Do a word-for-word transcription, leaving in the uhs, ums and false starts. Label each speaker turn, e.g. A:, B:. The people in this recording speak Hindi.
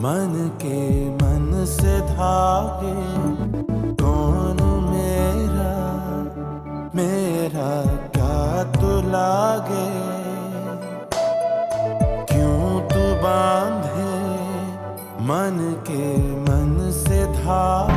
A: मन के मन से धागे, कौन मेरा मेरा क्या तू लागे, क्यों तू बांधे मन के मन से धागे।